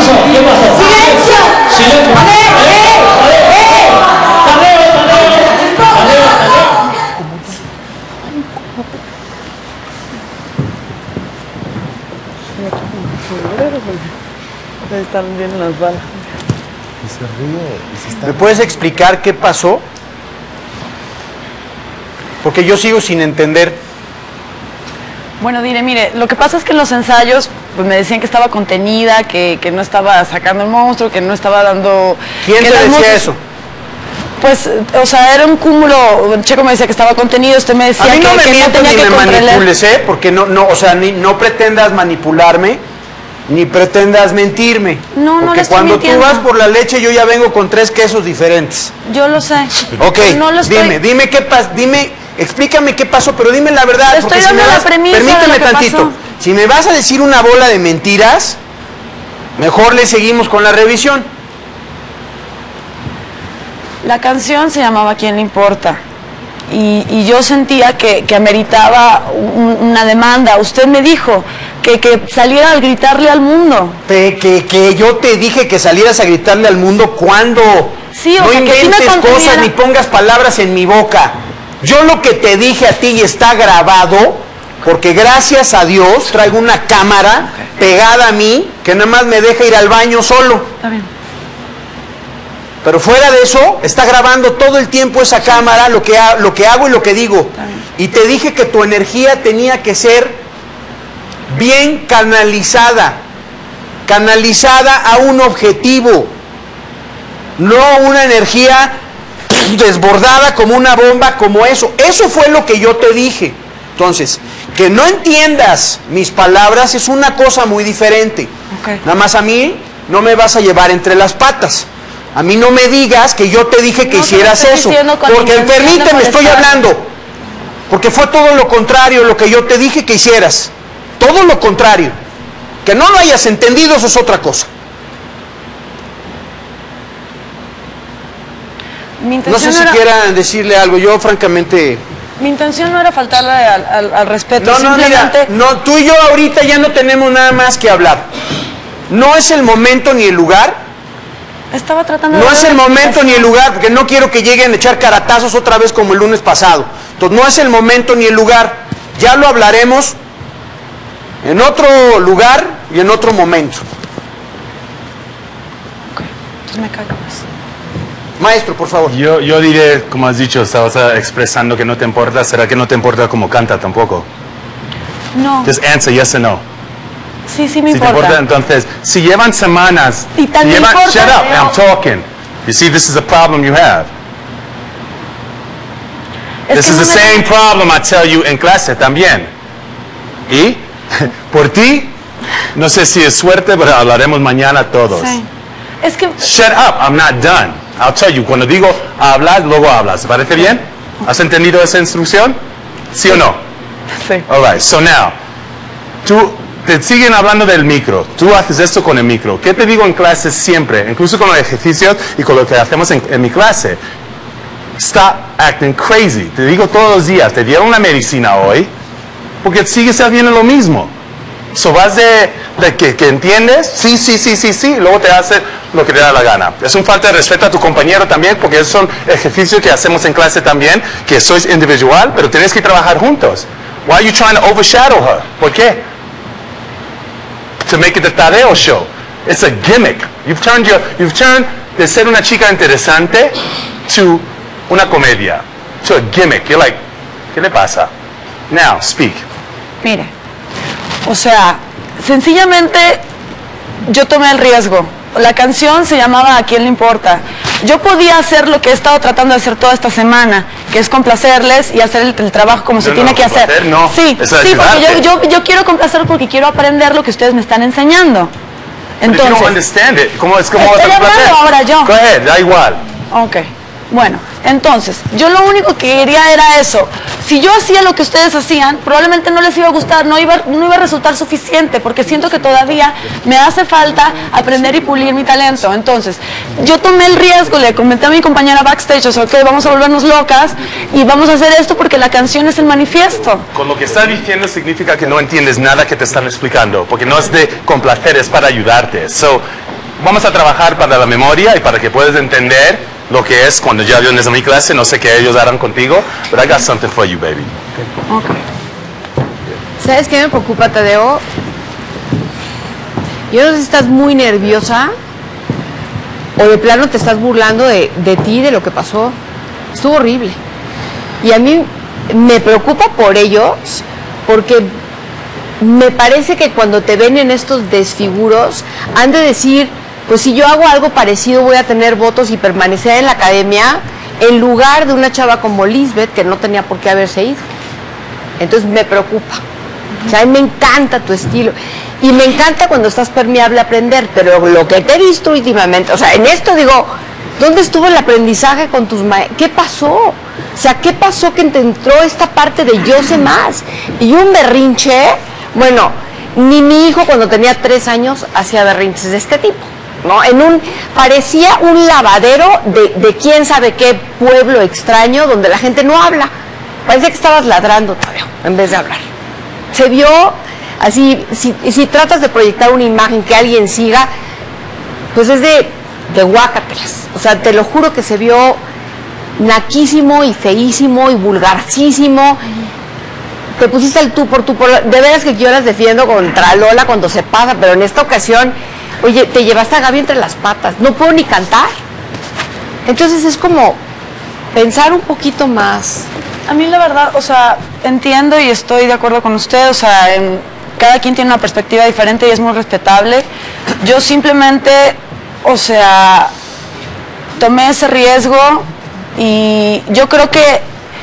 pasó? ¿Qué pasó? ¡Silencio! ¡Silencio! Están bien las balas. Y se ríe. Y se está... ¿Me puedes explicar qué pasó? Porque yo sigo sin entender. Bueno, mire, lo que pasa es que en los ensayos pues, me decían que estaba contenida, que no estaba sacando el monstruo, que no estaba dando... ¿Quién te decía eso? Pues, o sea, era un cúmulo. Checo me decía que estaba contenido, usted me decía a mí no que me mientas no tenía ni que me manipules, porque o sea, no pretendas manipularme, ni pretendas mentirme. No, no le estoy cuando mintiendo. tú vas por la leche, yo ya vengo con 3 quesos diferentes. Yo lo sé. Ok, no lo estoy... dime qué pasa, explícame qué pasó, pero dime la verdad. Le estoy dando la premisa permíteme de lo que tantito. pasó. Si me vas a decir una bola de mentiras, mejor le seguimos con la revisión. La canción se llamaba ¿Quién le importa? Y yo sentía que ameritaba una demanda. Usted me dijo que saliera a gritarle al mundo. Que yo te dije que salieras a gritarle al mundo cuando Sí, no sea, inventes que sí cosas ni pongas palabras en mi boca. Yo lo que te dije a ti y está grabado, porque gracias a Dios traigo una cámara pegada a mí que nada más me deja ir al baño solo. Está bien. Pero fuera de eso, está grabando todo el tiempo esa cámara, lo que hago y lo que digo. Y te dije que tu energía tenía que ser bien canalizada a un objetivo, no una energía desbordada como una bomba, como eso. Eso fue lo que yo te dije. Entonces, que no entiendas mis palabras es una cosa muy diferente. Nada más a mí no me vas a llevar entre las patas. A mí no me digas que yo te dije que hicieras eso, porque permíteme, estoy hablando, porque fue todo lo contrario lo que yo te dije que hicieras, todo lo contrario. Que no lo hayas entendido, eso es otra cosa. No sé si quieran decirle algo, yo francamente... Mi intención no era faltarle al respeto. No, simplemente... mira, tú y yo ahorita ya no tenemos nada más que hablar. No es el momento ni el lugar. Estaba tratando de... No es el momento ni el lugar, porque no quiero que lleguen a echar caratazos otra vez como el lunes pasado. Entonces no es el momento ni el lugar. Ya lo hablaremos en otro lugar y en otro momento. Ok, entonces me callo más. Maestro, por favor. Yo diré, como has dicho, estabas expresando que no te importa. ¿Será que no te importa cómo canta tampoco? No. Just answer yes or no. Sí, sí me Si te importa. importa, entonces, si llevan semanas... Y tan me importa, shut up, I'm talking. You see, this is a problem you have. This is the same problem I tell you en clase también. Y, por ti, no sé si es suerte, pero hablaremos mañana todos. Sí. Es que... Shut up, I'm not done. I'll tell you, cuando digo hablar, luego hablas. ¿Te parece bien? ¿Has entendido esa instrucción? ¿Sí o no? Sí. All right, so now, tú te siguen hablando del micro. Tú haces esto con el micro. ¿Qué te digo en clase siempre? Incluso con los ejercicios y con lo que hacemos en mi clase. Stop acting crazy. Te digo todos los días, te dieron una medicina hoy porque sigues haciendo lo mismo. So vas de que entiendes, sí, luego te hace lo que te da la gana. Es un falta de respeto a tu compañero también, porque esos son ejercicios que hacemos en clase también, que sois individual, pero tienes que trabajar juntos. Why are you trying to overshadow her? ¿Por qué? To make it the Tadeo show. It's a gimmick. You've turned de ser una chica interesante to una comedia, to a gimmick. You're like, ¿qué le pasa? Now, speak. Mire, o sea, sencillamente yo tomé el riesgo. La canción se llamaba ¿A quién le importa? Yo podía hacer lo que he estado tratando de hacer toda esta semana, que es complacerles y hacer el trabajo como se tiene que hacer. No. Sí, porque yo quiero complacerlos porque quiero aprender lo que ustedes me están enseñando. Entonces, no understand it. ¿Cómo estoy hablando ahora yo. Go ahead, da igual. Ok. Bueno, entonces, yo lo único que quería era eso. Si yo hacía lo que ustedes hacían, probablemente no les iba a gustar, no iba a resultar suficiente, porque siento que todavía me hace falta aprender y pulir mi talento. Entonces, yo tomé el riesgo, le comenté a mi compañera backstage, o sea, ok, vamos a volvernos locas y vamos a hacer esto porque la canción es el manifiesto. Con lo que estás diciendo significa que no entiendes nada que te están explicando, porque no es de complacer, es para ayudarte. So, vamos a trabajar para la memoria y para que puedas entender lo que es cuando ya vienes a mi clase. No sé qué ellos harán contigo, but I got something for you, baby. Okay. ¿Sabes qué me preocupa, Tadeo? Yo no sé si estás muy nerviosa o de plano te estás burlando de ti, de lo que pasó. Estuvo horrible. Y a mí me preocupa por ellos, porque me parece que cuando te ven en estos desfiguros, han de decir, pues si yo hago algo parecido voy a tener votos y permanecer en la academia, en lugar de una chava como Lisbeth, que no tenía por qué haberse ido. Entonces me preocupa. O sea, a mí me encanta tu estilo. Y me encanta cuando estás permeable a aprender, pero lo que te he visto últimamente, o sea, en esto digo, ¿dónde estuvo el aprendizaje con tus maestros? ¿Qué pasó? O sea, ¿qué pasó que te entró esta parte de yo sé más? Y un berrinche, bueno, ni mi hijo cuando tenía 3 años hacía berrinches de este tipo, ¿no? Parecía un lavadero de quién sabe qué pueblo extraño donde la gente no habla. Parecía que estabas ladrando, Tadeo, en vez de hablar. Se vio así, si tratas de proyectar una imagen que alguien siga, pues es de guácatelas. O sea, te lo juro que se vio naquísimo y feísimo y vulgarcísimo. Te pusiste el tú por tú. De veras que yo las defiendo contra Lola cuando se pasa, pero en esta ocasión, oye, te llevaste a Gaby entre las patas. No puedo ni cantar. Entonces es como pensar un poquito más. A mí la verdad, o sea, entiendo y estoy de acuerdo con usted, o sea, cada quien tiene una perspectiva diferente y es muy respetable. Yo simplemente, o sea, tomé ese riesgo y yo creo que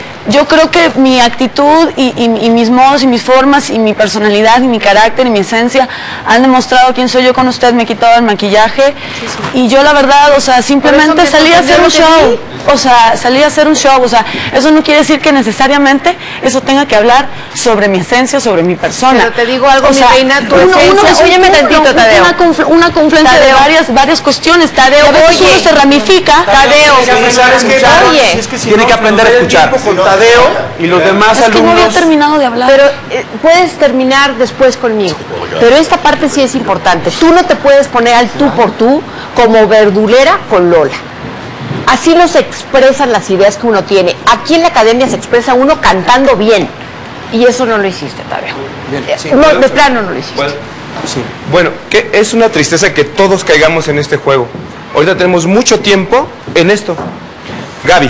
mi actitud y mis modos y mis formas y mi personalidad y mi carácter y mi esencia han demostrado quién soy yo con usted. Me he quitado el maquillaje y yo la verdad, o sea, simplemente salí a hacer un show. O sea, salí a hacer un show. O sea, eso no quiere decir que necesariamente eso tenga que hablar sobre mi esencia, sobre mi persona. Pero te digo algo, o sea, mi reina, tu esencia. Óyeme tantito, Tadeo. Una confluencia de varias cuestiones. Tadeo, oye, uno se ramifica. Tadeo, ¿sabes qué? Oye, Es que tiene que aprender a escuchar. Tadeo y los demás Es que no había alumnos. terminado de hablar. pero puedes terminar después conmigo. Pero esta parte sí es importante. Tú no te puedes poner al tú por tú como verdulera con Lola. Así no se expresan las ideas que uno tiene. Aquí en la academia se expresa uno cantando bien. Y eso no lo hiciste, Tadeo. Sí. No, de plano no lo hiciste. Bueno, que es una tristeza que todos caigamos en este juego. Ahorita tenemos mucho tiempo en esto. Gaby,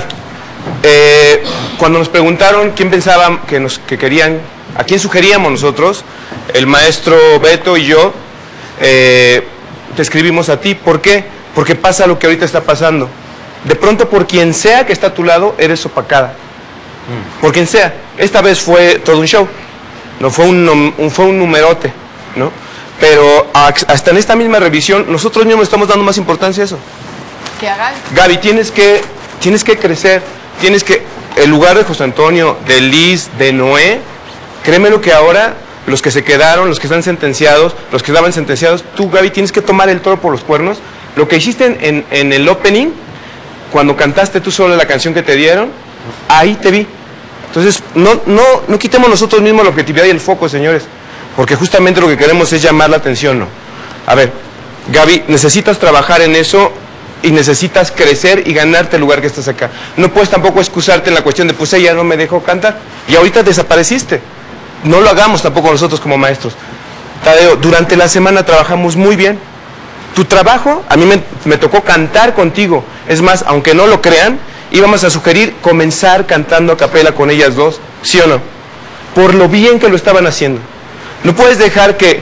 cuando nos preguntaron quién pensaban que querían, a quién sugeríamos nosotros, el maestro Beto y yo, te escribimos a ti. ¿Por qué? Porque pasa lo que ahorita está pasando. De pronto, por quien sea que está a tu lado, eres opacada. Por quien sea. Esta vez fue todo un show. No fue un numerote, ¿no? Pero hasta en esta misma revisión, nosotros mismos estamos dando más importancia a eso. ¿Qué hagas? Gaby, tienes que crecer. En lugar de José Antonio, de Liz, de Noé, créeme lo que ahora, los que se quedaron, los que están sentenciados, los que estaban sentenciados, tú, Gaby, tienes que tomar el toro por los cuernos. Lo que hiciste en el opening, cuando cantaste tú solo la canción que te dieron, ahí te vi. Entonces, no quitemos nosotros mismos la objetividad y el foco, señores, porque justamente lo que queremos es llamar la atención, ¿no? A ver, Gaby, necesitas trabajar en eso y necesitas crecer y ganarte el lugar que estás acá. No puedes tampoco excusarte en la cuestión de, pues ella no me dejó cantar y ahorita desapareciste. No lo hagamos tampoco nosotros como maestros. Tadeo, durante la semana trabajamos muy bien. Tu trabajo, a mí me tocó cantar contigo. Es más, aunque no lo crean, íbamos a sugerir comenzar cantando a capela con ellas dos, ¿sí o no? Por lo bien que lo estaban haciendo. No puedes dejar que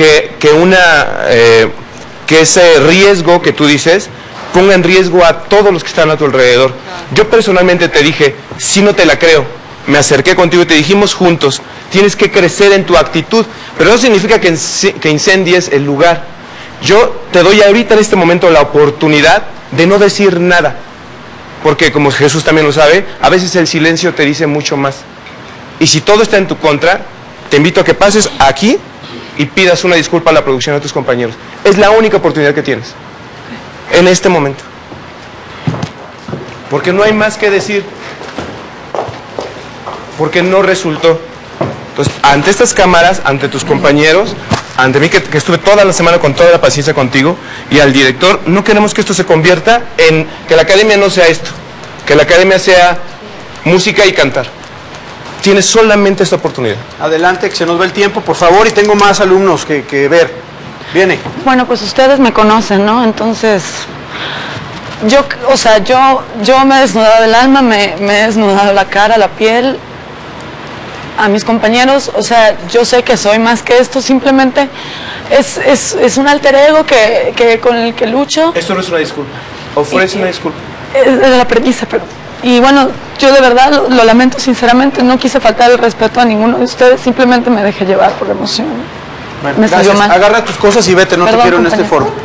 ese riesgo que tú dices ponga en riesgo a todos los que están a tu alrededor. Yo personalmente te dije, si no te la creo, me acerqué contigo y te dijimos juntos, tienes que crecer en tu actitud, pero no significa que incendies el lugar. Yo te doy ahorita en este momento la oportunidad de no decir nada, porque como Jesús también lo sabe, a veces el silencio te dice mucho más. Y si todo está en tu contra, te invito a que pases aquí y pidas una disculpa a la producción de tus compañeros. Es la única oportunidad que tienes en este momento, porque no hay más que decir, porque no resultó. Entonces, ante estas cámaras, ante tus compañeros, ante mí que estuve toda la semana con toda la paciencia contigo, y al director, no queremos que esto se convierta en que la academia no sea esto, que la academia sea música y cantar. Tienes solamente esta oportunidad. Adelante, que se nos va el tiempo, por favor, y tengo más alumnos que ver. Viene. Bueno, pues ustedes me conocen, ¿no? Entonces, yo me he desnudado el alma, me he desnudado la cara, la piel, a mis compañeros, o sea, yo sé que soy más que esto, simplemente es un alter ego con el que lucho. Esto no es una disculpa. Ofrece una disculpa. Es la premisa, pero... Y bueno, yo de verdad lo lamento sinceramente, no quise faltar el respeto a ninguno de ustedes, simplemente me dejé llevar por la emoción. Bueno, me salió gracias. mal. Agarra tus cosas y vete, no Perdón, te quiero en este compañero. foro.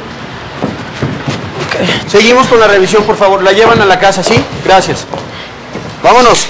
Seguimos con la revisión, por favor. La llevan a la casa, ¿sí? Gracias. Vámonos.